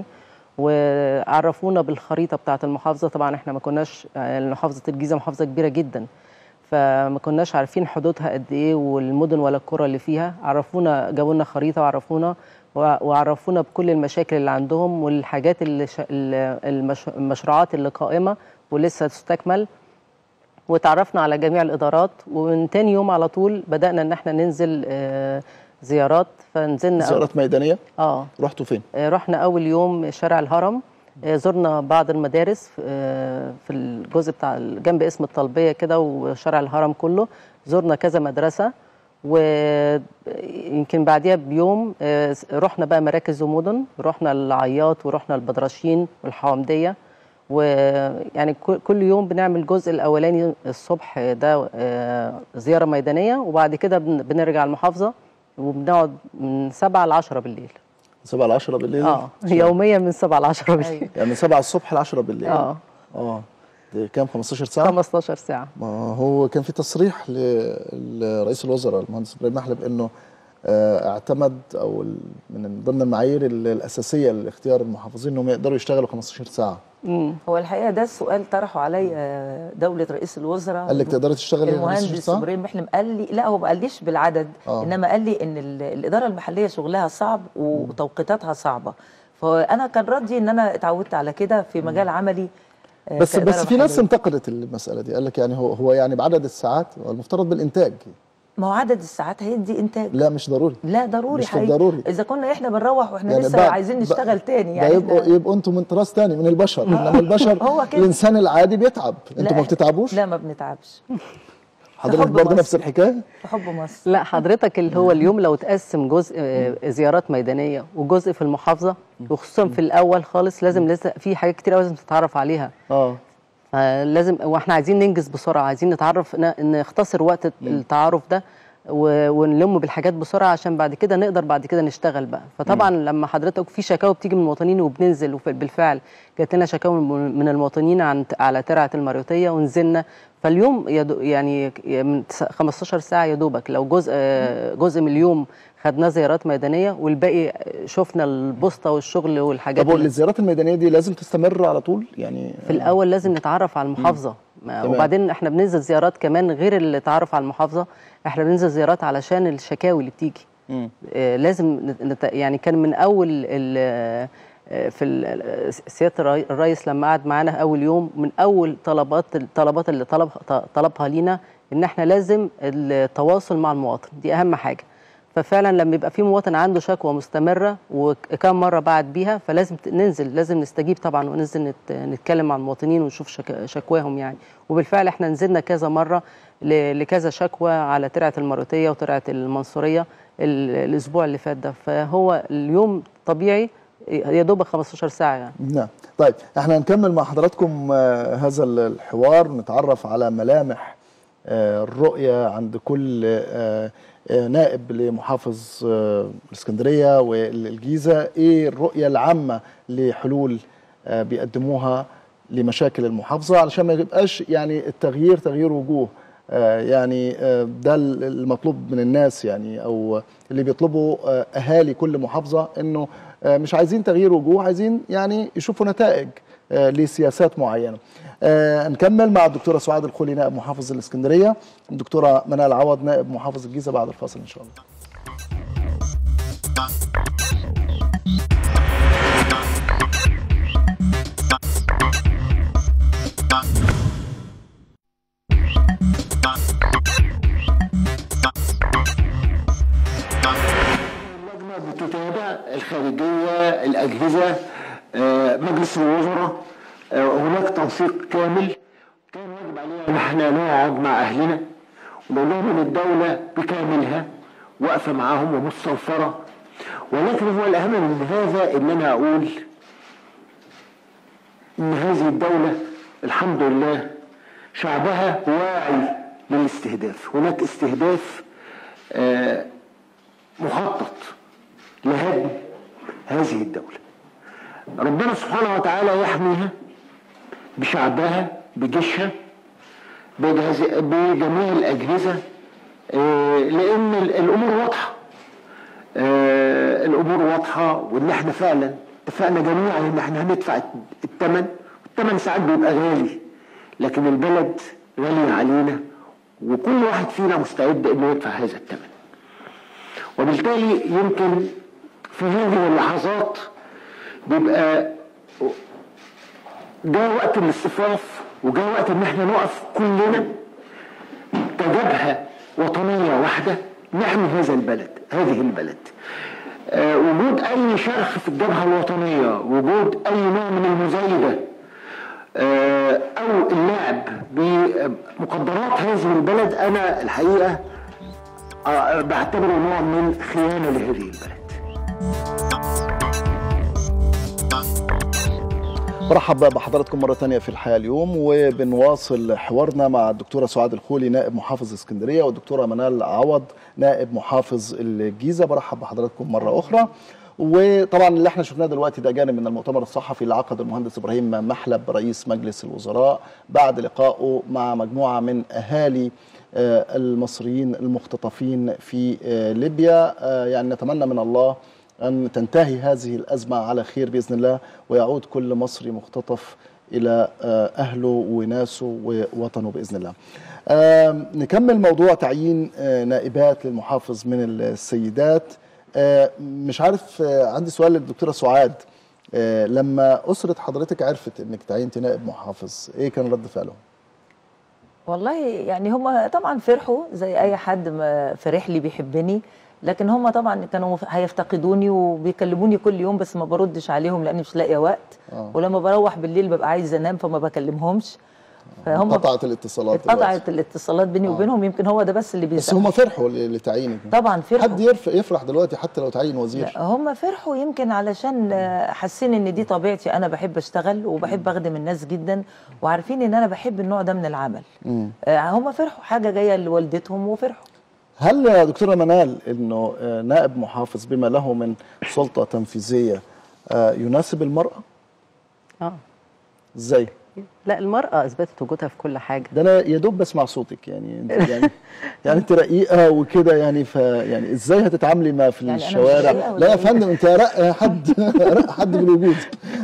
وعرفونا بالخريطه بتاعه المحافظه. طبعا احنا ما كناش، محافظه الجيزه محافظه كبيره جدا، فما كناش عارفين حدودها قد ايه والمدن ولا القرى اللي فيها. عرفونا، جابوا لنا خريطه وعرفونا وعرفونا بكل المشاكل اللي عندهم والحاجات اللي ش... المش... المشروعات اللي قائمه ولسه تستكمل، وتعرفنا على جميع الادارات. ومن تاني يوم على طول بدانا ان احنا ننزل آه زيارات. فنزلنا زيارات ميدانيه. اه رحتوا فين؟ آه رحنا اول يوم شارع الهرم، آه زرنا بعض المدارس آه في الجزء بتاع جنب اسم الطلبيه كده وشارع الهرم كله، زرنا كذا مدرسه. ويمكن بعديها بيوم رحنا بقى مراكز ومدن، رحنا العياط ورحنا البدرشين والحوامديه. ويعني كل يوم بنعمل الجزء الاولاني الصبح ده زياره ميدانيه، وبعد كده بنرجع المحافظه وبنقعد من سبعة ل عشرة بالليل. سبعة ل عشرة بالليل؟ اه يوميا من سبعة ل عشرة بالليل. يعني من سبعة الصبح ل عشرة بالليل. اه اه كام؟ خمستاشر ساعة؟ خمستاشر ساعة. ما هو كان في تصريح لرئيس الوزراء المهندس ابراهيم محلب انه اعتمد او من ضمن المعايير الاساسيه لاختيار المحافظين انهم يقدروا يشتغلوا خمستاشر ساعة. امم هو الحقيقه ده السؤال طرحه علي دوله رئيس الوزراء. قال لك تقدري تشتغلي المهندس ابراهيم محلب قال لي لا، هو ما قاليش بالعدد، آه. انما قال لي ان الاداره المحليه شغلها صعب وتوقيتاتها صعبه. فانا كان ردي ان انا اتعودت على كده في مجال عملي. بس بس في ناس انتقدت المساله دي، قال لك يعني هو هو يعني بعدد الساعات والمفترض بالانتاج. ما هو عدد الساعات هيدي انتاج. لا مش ضروري. لا ضروري مش حقيقي. ضروري. اذا كنا احنا بنروح واحنا يعني لسه عايزين نشتغل تاني يعني يبقوا يبقوا انتم من طراز تاني من البشر، انما البشر هو الانسان العادي بيتعب، انتم ما بتتعبوش؟ لا ما بنتعبش. حضرتك برضه نفس الحكايه؟ في حب مصر. لا حضرتك اللي هو اليوم لو تقسم جزء زيارات ميدانيه وجزء في المحافظه، وخصوصا في الاول خالص لازم لسه في حاجات كتير لازم تتعرف عليها. اه فلازم، واحنا عايزين ننجز بسرعه، عايزين نتعرف نختصر وقت التعارف ده ونلم بالحاجات بسرعه عشان بعد كده نقدر بعد كده نشتغل بقى. فطبعا م. لما حضرتك في شكاوى بتيجي من المواطنين وبننزل، وبالفعل جات لنا شكاوى من المواطنين عن على ترعه الماريوتيه ونزلنا. فاليوم يعني من خمستاشر ساعه يا دوبك، لو جزء جزء من اليوم خدناه زيارات ميدانيه والباقي شفنا البوسطه والشغل والحاجات. طب الزيارات الميدانيه دي لازم تستمر على طول يعني؟ في الاول لازم نتعرف على المحافظه، وبعدين احنا بننزل زيارات كمان غير التعرف على المحافظه، احنا بننزل زيارات علشان الشكاوي اللي بتيجي. آه لازم نت... يعني كان من اول ال... في سياده الرئيس لما قعد معانا اول يوم، من اول طلبات الطلبات اللي طلب طلبها لينا ان احنا لازم التواصل مع المواطن، دي اهم حاجه. ففعلا لما يبقى في مواطن عنده شكوى مستمره وكم مره بعد بيها، فلازم ننزل، لازم نستجيب طبعا وننزل نت... نتكلم مع المواطنين ونشوف شك... شكواهم يعني. وبالفعل احنا نزلنا كذا مره ل... لكذا شكوى على ترعه الماريوتيه وترعه المنصوريه ال... الاسبوع اللي فات ده. فهو اليوم طبيعي يا دوب خمستاشر ساعه يعني. نعم. طيب احنا هنكمل مع حضراتكم آه هذا الحوار، نتعرف على ملامح آه الرؤيه عند كل آه نائب لمحافظ الاسكندريه والجيزه، ايه الرؤيه العامه لحلول بيقدموها لمشاكل المحافظه علشان ما يبقاش يعني التغيير تغيير وجوه. آه يعني آه ده المطلوب من الناس يعني، او اللي بيطلبوا آه اهالي كل محافظه، انه آه مش عايزين تغيير وجوه، عايزين يعني يشوفوا نتائج آه لسياسات معينه. آه نكمل مع الدكتوره سعاد الخولي نائب محافظ الاسكندريه، الدكتوره منال عوض نائب محافظ الجيزه بعد الفاصل ان شاء الله. اللجنة بتتابع الخارجية، الأجهزة، مجلس الوزراء، هناك تنسيق كامل. كان واجب علينا ان احنا نقعد مع اهلنا ونقول لهم ان الدولة بكاملها واقفة معاهم ومستنفرة، ولكن هو الأهم من هذا ان انا اقول ان هذه الدولة الحمد لله شعبها واعي للاستهداف. هناك استهداف آه مخطط لهدم هذه الدولة. ربنا سبحانه وتعالى يحميها بشعبها بجيشها بجميع الأجهزة، آه لأن الأمور واضحة. آه الأمور واضحة، وإن احنا فعلا اتفقنا جميعا إن احنا هندفع الثمن، والثمن ساعات بيبقى غالي، لكن البلد غالية علينا وكل واحد فينا مستعد إنه يدفع هذا الثمن. وبالتالي يمكن في هذه اللحظات بيبقى جاء وقت الاصطفاف، وجاء وقت ان احنا نقف كلنا كجبهة وطنية واحدة نحمي هذا البلد هذه البلد. آه وجود اي شرخ في الجبهة الوطنية، وجود اي نوع من المزايدة آه او اللعب بمقدرات هذه البلد، انا الحقيقة آه بعتبره نوع من خيانة لهذه البلد. برحب بحضراتكم مرة تانية في الحياة اليوم، وبنواصل حوارنا مع الدكتورة سعاد الخولي نائب محافظ اسكندرية والدكتورة منال عوض نائب محافظ الجيزة. برحب بحضراتكم مرة أخرى. وطبعا اللي احنا شفناه دلوقتي ده جانب من المؤتمر الصحفي اللي عقد المهندس إبراهيم محلب رئيس مجلس الوزراء بعد لقائه مع مجموعة من أهالي المصريين المختطفين في ليبيا. يعني نتمنى من الله أن تنتهي هذه الأزمة على خير بإذن الله، ويعود كل مصري مختطف إلى أهله وناسه ووطنه بإذن الله. نكمل موضوع تعيين نائبات للمحافظ من السيدات. مش عارف، عندي سؤال للدكتورة سعاد. لما أسرة حضرتك عرفت أنك تعينتي نائب محافظ، إيه كان رد فعلهم؟ والله يعني هم طبعا فرحوا زي أي حد فرح لي بيحبني، لكن هم طبعا كانوا هيفتقدوني وبيكلموني كل يوم، بس ما بردش عليهم لاني مش لاقيه وقت. أوه. ولما بروح بالليل ببقى عايزه انام فما بكلمهمش. فهم قطعت الاتصالات اتقطعت الاتصالات بيني وبينهم. يمكن هو ده بس اللي بيزعل. بس هم فرحوا لتعيينك. طبعا فرحوا. حد يفرح دلوقتي حتى لو تعين وزير؟ لا هم فرحوا يمكن علشان حاسين ان دي طبيعتي، انا بحب اشتغل وبحب اخدم الناس جدا، وعارفين ان انا بحب النوع ده من العمل. مم. هم فرحوا، حاجه جايه لوالدتهم وفرحوا. هل يا دكتورة منال انه نائب محافظ بما له من سلطة تنفيذية يناسب المرأة؟ اه ازاي؟ لا، المرأة اثبتت وجودها في كل حاجة. ده انا يا دوب بسمع صوتك يعني انت يعني يعني انت رقيقة وكده يعني، ف يعني ازاي هتتعاملي ما في يعني الشوارع؟ لا يا فندم، انت رق حد رق حد بالوجود.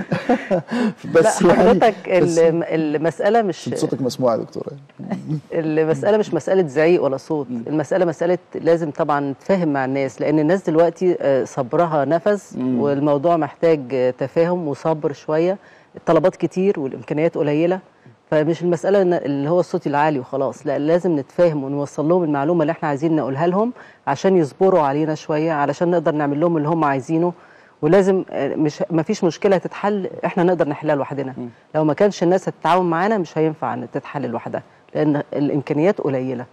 بس لا حضرتك يعني المسألة مش صوتك مسموع يا دكتورة. المسألة مش مسألة زعيق ولا صوت، المسألة مسألة لازم طبعا نتفاهم مع الناس، لأن الناس دلوقتي صبرها نفذ والموضوع محتاج تفاهم وصبر شوية. الطلبات كتير والإمكانيات قليلة، فمش المسألة اللي هو الصوت العالي وخلاص، لا لازم نتفاهم ونوصل لهم المعلومة اللي احنا عايزين نقولها لهم عشان يصبروا علينا شوية، علشان نقدر نعمل لهم اللي هم عايزينه. ولازم مش ما فيش مشكلة تتحل، احنا نقدر نحلها لوحدنا. لو ما كانش الناس هتتعاون معانا مش هينفع ان تتحل لوحدها، لأن الإمكانيات قليلة.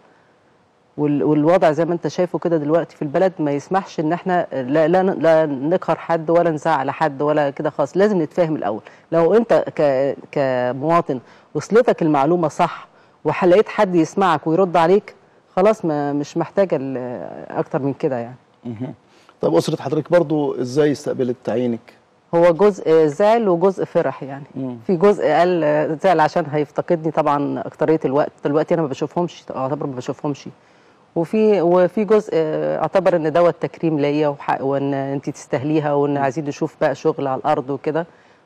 والوضع زي ما انت شايفه كده دلوقتي في البلد ما يسمحش ان احنا لا لا, لا نقهر حد ولا نزعل حد ولا كده خالص. لازم نتفاهم الاول. لو انت ك كمواطن وصلتك المعلومه صح ولقيت حد يسمعك ويرد عليك، خلاص ما مش محتاجه اكتر من كده يعني. طب اسره حضرتك برضو ازاي استقبلت تعيينك؟ هو جزء زعل وجزء فرح يعني. مم. في جزء قال زعل عشان هيفتقدني طبعا اكتريه الوقت، دلوقتي انا ما بشوفهمش، اعتبر ما بشوفهمش. وفي وفي جزء اعتبر ان دوت تكريم ليا وحق، وان انت تستاهليها، وان عايزين نشوف بقى شغل على الارض وكده.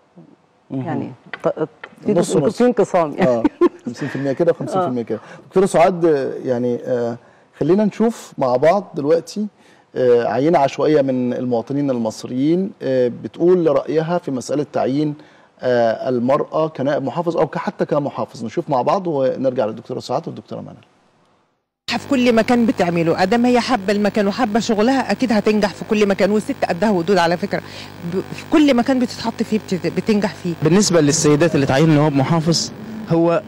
يعني في في انقسام يعني. اه خمسين في المية كده وخمسين في المية كده. دكتوره سعاد، يعني آه خلينا نشوف مع بعض دلوقتي آه عينه عشوائيه من المواطنين المصريين آه بتقول رايها في مساله تعيين آه المراه كنائب محافظ او حتى كمحافظ. نشوف مع بعض ونرجع للدكتوره سعاد والدكتوره منال. في كل مكان بتعمله، ادام هي حابه المكان وحابه شغلها اكيد هتنجح في كل مكان، والست قدها ودود على فكره، في كل مكان بتتحط فيه بتنجح فيه. بالنسبه للسيدات اللي تعين نائب محافظ، هو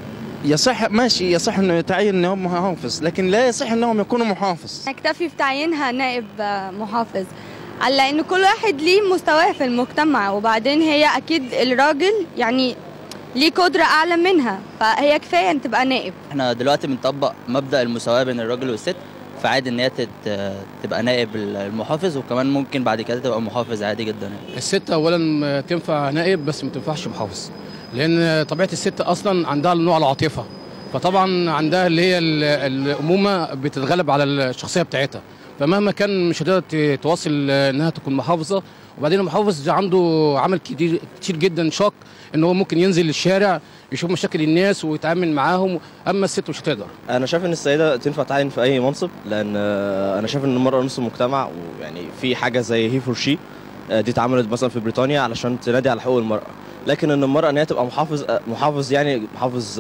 يصح ماشي، يصح انه تعين نائب محافظ، لكن لا يصح انهم يكونوا محافظ. نكتفي بتعيينها نائب محافظ على ان كل واحد ليه مستواه في المجتمع، وبعدين هي اكيد الراجل يعني ليه قدرة أعلى منها، فهي كفاية أن تبقى نائب. احنا دلوقتي بنطبق مبدأ المساواة بين الراجل والست، فعادي ان هي تبقى نائب المحافظ، وكمان ممكن بعد كده تبقى محافظ عادي جدا. الست أولا تنفع نائب بس ما تنفعش محافظ، لأن طبيعة الست أصلا عندها نوع العاطفة، فطبعا عندها اللي هي الأمومة بتتغلب على الشخصية بتاعتها، فمهما كان مش هتقدر توصل انها تكون محافظه. وبعدين المحافظ عنده عمل كتير كتير جدا شاق، ان هو ممكن ينزل الشارع يشوف مشاكل الناس ويتعامل معاهم، اما الست مش هتقدر. انا شايف ان السيده تنفع تعين في اي منصب، لان انا شايف ان المراه نص المجتمع، ويعني في حاجه زي هي فور شي دي اتعملت مثلا في بريطانيا علشان تنادي على حقوق المراه، لكن ان المراه ان هي تبقى محافظ محافظ يعني محافظ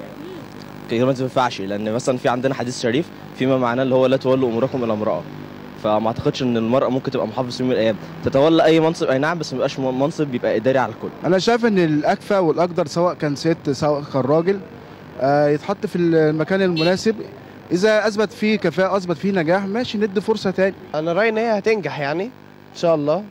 كده ما تنفعش، لان مثلا في عندنا حديث شريف فيما معناه اللي هو لا تولوا اموركم الى امراه، فما اعتقدش ان المراه ممكن تبقى محافظ في يوم من الايام، تتولى اي منصب اي نعم، بس ما يبقاش منصب بيبقى اداري على الكل. انا شايف ان الاكفى والاقدر سواء كان ست سواء كان راجل آه يتحط في المكان المناسب، اذا اثبت فيه كفاءه اثبت فيه نجاح ماشي ندي فرصه تاني. انا رايي ان هي هتنجح يعني ان شاء الله،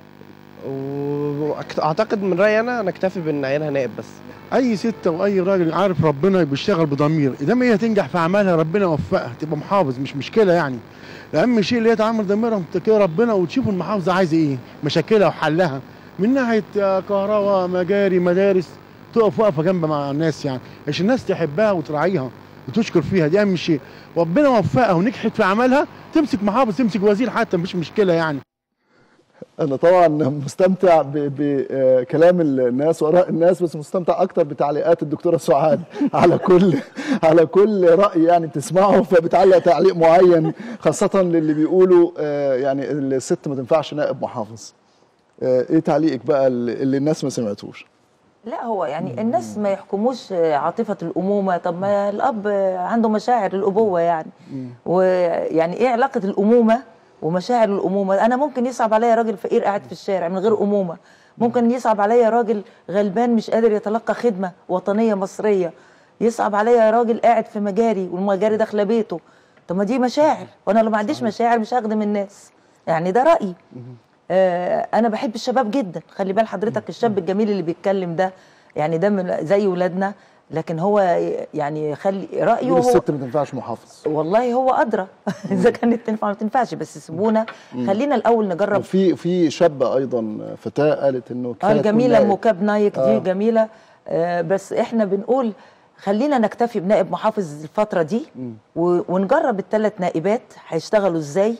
واعتقد من رايي انا نكتفي بان عينها نائب بس. اي ست واي راجل عارف ربنا بيشتغل بضمير، اذا ما هي تنجح في اعمالها ربنا يوفقها تبقى محافظ مش مشكله يعني. اهم شيء اللي هي تعمل ضميرها متكيه ربنا، وتشوف المحافظه عايزه ايه، مشاكلها وحلها من ناحيه كهرباء مجاري مدارس، تقف واقفه جنب مع الناس يعني عشان الناس تحبها وتراعيها وتشكر فيها، دي اهم شيء. ربنا وفقها ونجحت في عملها تمسك محافظ تمسك وزير حتى مش مشكله يعني. أنا طبعا مستمتع بكلام الناس وآراء الناس، بس مستمتع أكتر بتعليقات الدكتورة سعاد على كل على كل رأي يعني بتسمعه، فبتعلق تعليق معين خاصة للي بيقولوا يعني الست ما تنفعش نائب محافظ. إيه تعليقك بقى اللي الناس ما سمعتوش؟ لا هو يعني الناس ما يحكموش عاطفة الأمومة، طب ما الأب عنده مشاعر الأبوة يعني، ويعني إيه علاقة الأمومة ومشاعر الأمومة؟ أنا ممكن يصعب عليا راجل فقير قاعد في الشارع من غير أمومة، ممكن يصعب عليا راجل غلبان مش قادر يتلقى خدمة وطنية مصرية، يصعب عليا راجل قاعد في مجاري والمجاري داخلة بيته. طب ما دي مشاعر، وأنا لو ما عنديش مشاعر مش هخدم الناس يعني. ده رأيي. آه أنا بحب الشباب جدا، خلي بال حضرتك الشاب الجميل اللي بيتكلم ده يعني ده من زي ولادنا، لكن هو يعني خلي رايه. هو الست ما تنفعش محافظ، والله هو ادرى اذا كانت تنفع ما تنفعش، بس سيبونا خلينا الاول نجرب. في في شابه ايضا فتاه قالت انه كانت الجميله ام كاب نايك دي آه. جميله. آه بس احنا بنقول خلينا نكتفي بنائب محافظ الفتره دي ونجرب الثلاث نائبات هيشتغلوا ازاي.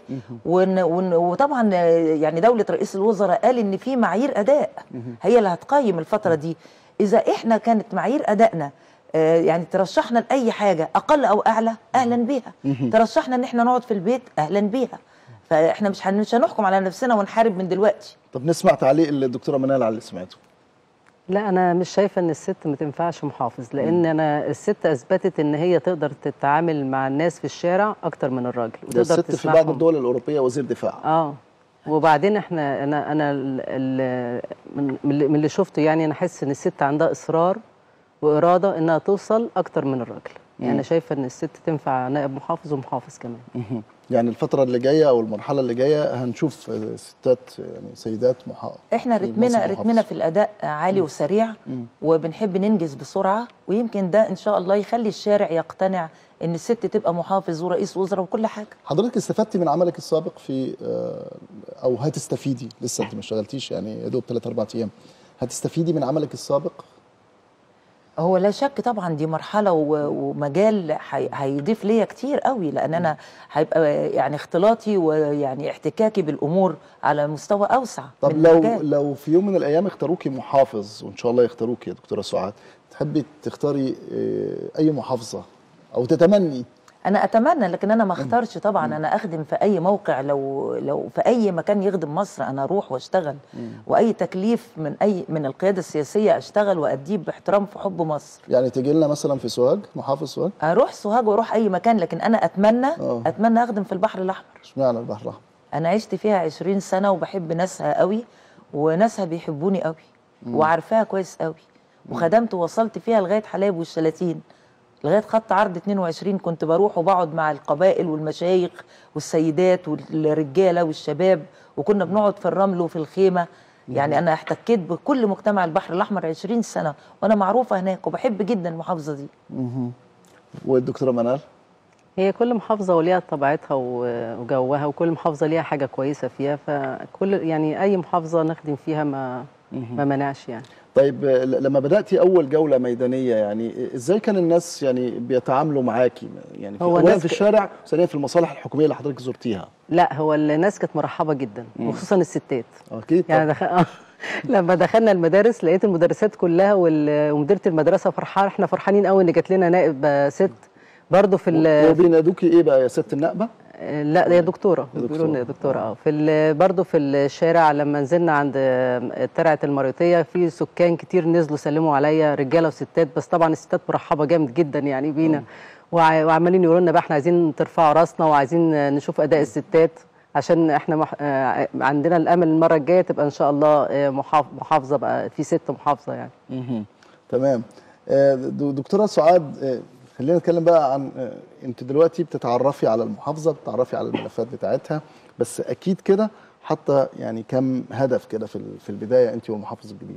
وطبعا يعني دوله رئيس الوزراء قال ان في معايير اداء هي اللي هتقيم الفتره دي. إذا إحنا كانت معايير أدائنا آه يعني ترشحنا لأي حاجة أقل أو أعلى أهلا بيها، ترشحنا إن إحنا نقعد في البيت أهلا بيها، فإحنا مش مش هنحكم على نفسنا ونحارب من دلوقتي. طب نسمع تعليق الدكتورة منال على اللي سمعته. لا أنا مش شايفة إن الست ما تنفعش محافظ، لأن أنا الست أثبتت إن هي تقدر تتعامل مع الناس في الشارع أكتر من الراجل، وتقدر الست في بعض الدول الأوروبية وزير دفاع. آه وبعدين احنا انا انا من اللي شفته يعني انا احس ان الست عندها اصرار واراده انها توصل اكتر من الراجل. يعني انا شايفه ان الست تنفع نائب محافظ ومحافظ كمان. مهم. يعني الفترة اللي جاية أو المرحلة اللي جاية هنشوف ستات يعني سيدات محافظ. احنا رتمنا رتمنا في الأداء عالي مم. وسريع، مم. وبنحب ننجز بسرعة، ويمكن ده إن شاء الله يخلي الشارع يقتنع إن الست تبقى محافظ ورئيس وزراء وكل حاجة. حضرتك استفدتي من عملك السابق في آه، أو هتستفيدي، لسه أنت ما اشتغلتيش يعني يا دوب ثلاث أربع أيام، هتستفيدي من عملك السابق؟ هو لا شك طبعا دي مرحلة و- ومجال هي- هيضيف ليا كتير قوي، لأن أنا هيبقى يعني اختلاطي ويعني احتكاكي بالأمور على مستوى أوسع. طب من لو المجال. لو في يوم من الأيام اختاروكي محافظ، وإن شاء الله يختاروكي يا دكتورة سعاد، تحبي تختاري آه، أي محافظة أو تتمني؟ انا اتمنى، لكن انا ما اختارش طبعا. انا اخدم في اي موقع، لو لو في اي مكان يخدم مصر انا اروح واشتغل، واي تكليف من اي من القياده السياسيه اشتغل واديه باحترام في حب مصر. يعني تجي لنا مثلا في سوهاج، محافظ سوهاج؟ اروح سوهاج واروح اي مكان، لكن انا اتمنى أوه. اتمنى اخدم في البحر الاحمر. اشمعنى البحر الأحمر؟ انا عشت فيها عشرين سنه وبحب ناسها قوي، وناسها بيحبوني قوي، وعارفاها كويس قوي، وخدمت ووصلت فيها لغايه حلايب والشلاتين، لغايه خط عرض اتنين وعشرين. كنت بروح وبقعد مع القبائل والمشايخ والسيدات والرجاله والشباب، وكنا بنقعد في الرمل وفي الخيمه. يعني انا احتكيت بكل مجتمع البحر الاحمر عشرين سنه، وانا معروفه هناك وبحب جدا المحافظه دي. مهم. والدكتورة منال؟ هي كل محافظة وليها طبيعتها و- وجوها، وكل محافظة ليها حاجة كويسة فيها، فكل يعني أي محافظة نخدم فيها ما ما منعش يعني. طيب آه، ل- لما بدأتي أول جولة ميدانية يعني إزاي كان الناس يعني بيتعاملوا معاكي؟ يعني في هو أولا الناس في ك- الشارع، ثانيا في المصالح الحكومية اللي حضرتك زرتيها. لا، هو الناس كانت مرحبة جدا، مم. وخصوصا الستات. أكيد يعني دخل... آه. لما دخلنا المدارس لقيت المدرسات كلها وال- ومديرة المدرسة فرحانة، احنا فرحانين قوي ان جات لنا نائب آه، ست. برضه في ال... وبينادوكي إيه بقى يا ست النقبة؟ لا، هي دكتوره، دكتورة. بيقولوا لنا دكتوره. اه في ال- برضه في الشارع لما نزلنا عند آه، ترعه المريوطيه، في سكان كتير نزلوا سلموا عليا، رجاله وستات، بس طبعا الستات مرحبه جامد جدا يعني بينا، وع- وعمالين يقولوا لنا بقى احنا عايزين ترفعوا راسنا وعايزين آه، نشوف اداء الستات، عشان احنا مح... آه، عندنا الامل المره الجايه تبقى ان شاء الله آه، محاف... محافظه بقى في ست محافظه يعني. مهم. تمام. آه، د- دكتورة سعاد، آه، خلينا نتكلم بقى عن آه، انت دلوقتي بتتعرفي على المحافظة، بتتعرفي على الملفات بتاعتها، بس اكيد كده حتى يعني كم هدف كده في ال- في البداية انت والمحافظ الجديد؟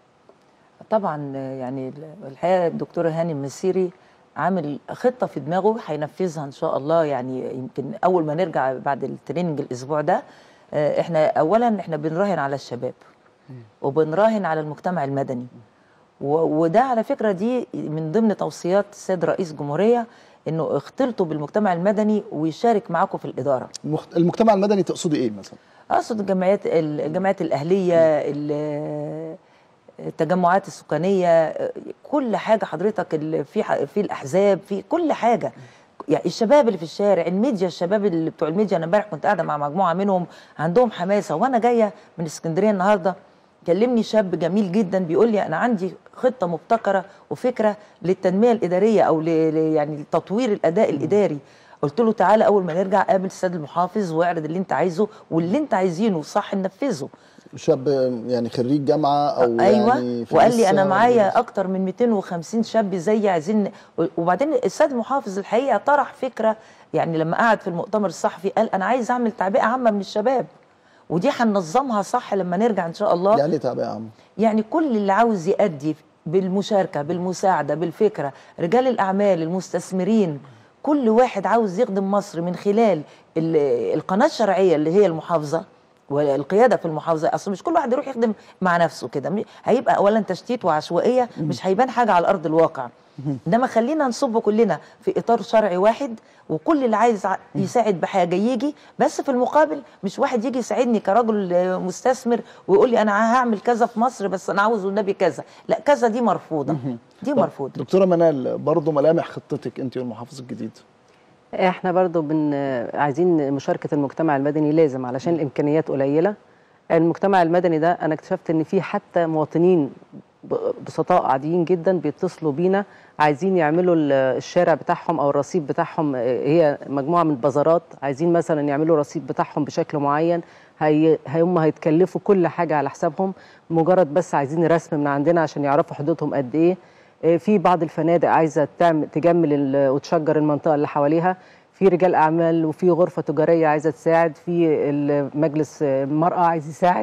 طبعا يعني الحقيقه الدكتور هاني المسيري عامل خطه في دماغه هينفذها ان شاء الله. يعني يمكن اول ما نرجع بعد التريننج الاسبوع ده، آه، احنا اولا احنا بنراهن على الشباب وبنراهن على المجتمع المدني، و- وده على فكره دي من ضمن توصيات السيد رئيس الجمهوريه، انه اختلطوا بالمجتمع المدني ويشارك معاكم في الاداره. المخت- المجتمع المدني تقصدي ايه مثلا؟ اقصد الجمعيات الجمعيات الاهليه، ال- التجمعات السكانيه، كل حاجه حضرتك، ال- في ح- في الاحزاب، في كل حاجه. يعني الشباب اللي في الشارع، الميديا، الشباب اللي بتوع الميديا، انا امبارح كنت قاعده مع مجموعه منهم عندهم حماسه، وانا جايه من اسكندريه النهارده كلمني شاب جميل جدا بيقول لي انا عندي خطه مبتكره وفكره للتنميه الاداريه او ل ل- يعني لتطوير الاداء الاداري. قلت له تعالى اول ما نرجع قابل السيد المحافظ واعرض اللي انت عايزه، واللي انت عايزينه صح ننفذه. شاب يعني خريج جامعة او ايوه، يعني في وقال لي لسه انا معايا بيدرس. اكتر من مئتين وخمسين شاب زيي عايزين. وبعدين السيد المحافظ الحقيقه طرح فكره، يعني لما قعد في المؤتمر الصحفي قال انا عايز اعمل تعبئه عامه من الشباب، ودي هننظمها صح لما نرجع ان شاء الله. يعني تعبئة عامة، يعني كل اللي عاوز يأدي بالمشاركة بالمساعدة بالفكرة، رجال الأعمال، المستثمرين، كل واحد عاوز يخدم مصر من خلال ال- القناة الشرعية اللي هي المحافظة والقيادة في المحافظة. أصلا مش كل واحد يروح يخدم مع نفسه كده، م- هيبقى أولا تشتيت وعشوائية، مش هيبان حاجة على أرض الواقع. إنما خلينا نصب كلنا في إطار شرعي واحد، وكل اللي عايز ع- يساعد بحاجة يجي، بس في المقابل مش واحد يجي يساعدني كرجل آه، مستثمر ويقول لي أنا هعمل كذا في مصر بس أنا عاوز النبي كذا، لا كذا دي مرفوضة، دي طب مرفوضة. دكتورة منال، برضه ملامح خطتك انت والمحافظ الجديد؟ احنا برضو بن عايزين مشاركة المجتمع المدني لازم، علشان الإمكانيات قليلة. المجتمع المدني ده أنا اكتشفت إن في حتى مواطنين ب- بسطاء عاديين جدا بيتصلوا بينا عايزين يعملوا ال- الشارع بتاعهم أو الرصيف بتاعهم، هي مجموعة من البازارات عايزين مثلا يعملوا رصيف بتاعهم بشكل معين، هي هم هيتكلفوا كل حاجة على حسابهم، مجرد بس عايزين رسم من عندنا عشان يعرفوا حدودهم قد إيه. في بعض الفنادق عايزه تعمل تجمل وتشجر المنطقه اللي حواليها، في رجال اعمال وفي غرفه تجاريه عايزه تساعد، في مجلس المراه عايز يساعد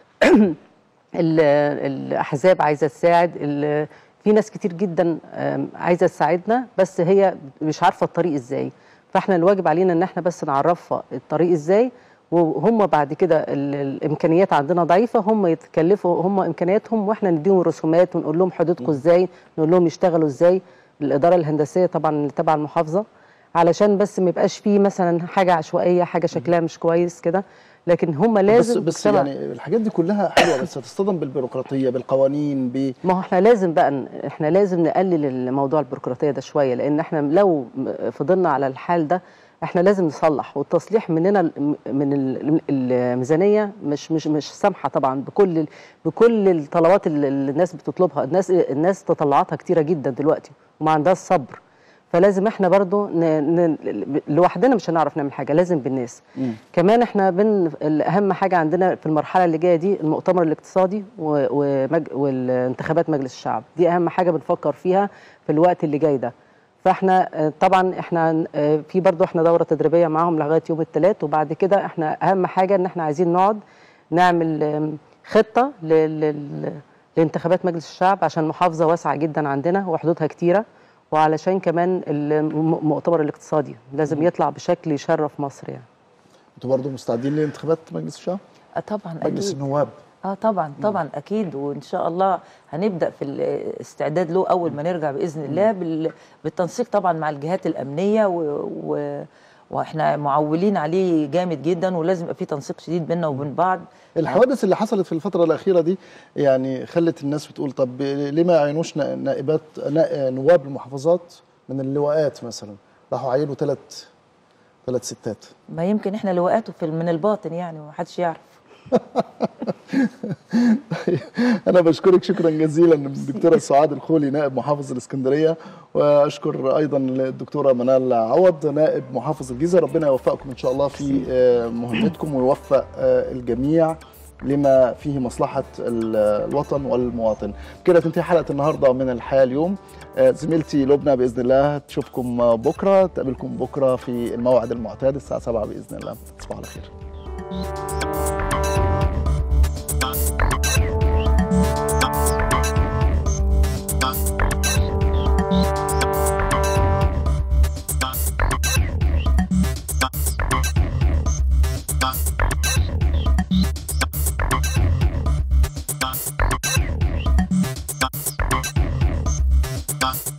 الاحزاب عايزه تساعد، في ناس كتير جدا عايزه تساعدنا، بس هي مش عارفه الطريق ازاي. فاحنا الواجب علينا ان احنا بس نعرفها الطريق ازاي، وهم بعد كده الامكانيات عندنا ضعيفه، هم يتكلفوا هم امكانياتهم، واحنا نديهم رسومات ونقول لهم حدودكم ازاي، نقول لهم يشتغلوا ازاي. الاداره الهندسيه طبعا اللي تبع المحافظه، علشان بس ما يبقاش فيه مثلا حاجه عشوائيه، حاجه شكلها مش كويس كده، لكن هم لازم بس بس يعني الحاجات دي كلها حلوه، بس هتصطدم بالبيروقراطيه بالقوانين ب ما هو احنا لازم بقى احنا لازم نقلل الموضوع البيروقراطيه ده شويه، لان احنا لو فضلنا على الحال ده احنا لازم نصلح، والتصليح مننا من الميزانيه مش مش مش سامحه طبعا بكل بكل الطلبات اللي الناس بتطلبها. الناس الناس تطلعاتها كتيره جدا دلوقتي وما عندهاش صبر، فلازم احنا برضو ن... ن... لوحدنا مش هنعرف نعمل حاجه، لازم بالناس. مم. كمان احنا بن... اهم حاجه عندنا في المرحله اللي جايه دي المؤتمر الاقتصادي و... ومج... والانتخابات مجلس الشعب، دي اهم حاجه بنفكر فيها في الوقت اللي جاي ده. فاحنا طبعا احنا في برضو احنا دوره تدريبيه معاهم لغايه يوم الثلاث، وبعد كده احنا اهم حاجه ان احنا عايزين نقعد نعمل خطه ل... ل... لانتخابات مجلس الشعب، عشان محافظه واسعه جدا عندنا وحدودها كتيره، وعلشان كمان المؤتمر الاقتصادي لازم يطلع بشكل يشرف مصر. يعني انتوا برضه مستعدين لانتخابات مجلس الشعب؟ اه طبعا مجلس أكيد. النواب اه طبعا طبعا مم. اكيد، وان شاء الله هنبدا في الاستعداد له اول ما نرجع باذن الله، بال... بالتنسيق طبعا مع الجهات الامنيه و... و... واحنا معولين عليه جامد جدا، ولازم يبقى في تنسيق شديد بيننا وبين بعض. الحوادث اللي حصلت في الفترة الأخيرة دي يعني خلت الناس بتقول طب ليه ما يعينوش نائبات نواب المحافظات من اللواءات مثلا؟ راحوا عينوا ثلاث ثلاث ستات. ما يمكن احنا لواءاته في من الباطن يعني ومحدش يعرف. أنا بشكرك شكرا جزيلا الدكتورة سعاد الخولي نائب محافظ الإسكندرية، وأشكر أيضا الدكتورة منال عوض نائب محافظ الجيزة. ربنا يوفقكم إن شاء الله في مهمتكم ويوفق الجميع لما فيه مصلحة الوطن والمواطن. كده تنتهي حلقة النهاردة من الحياة اليوم. زميلتي لبنى بإذن الله تشوفكم بكرة، تقابلكم بكرة في الموعد المعتاد الساعة سبعة بإذن الله. تصبحوا على خير. Done.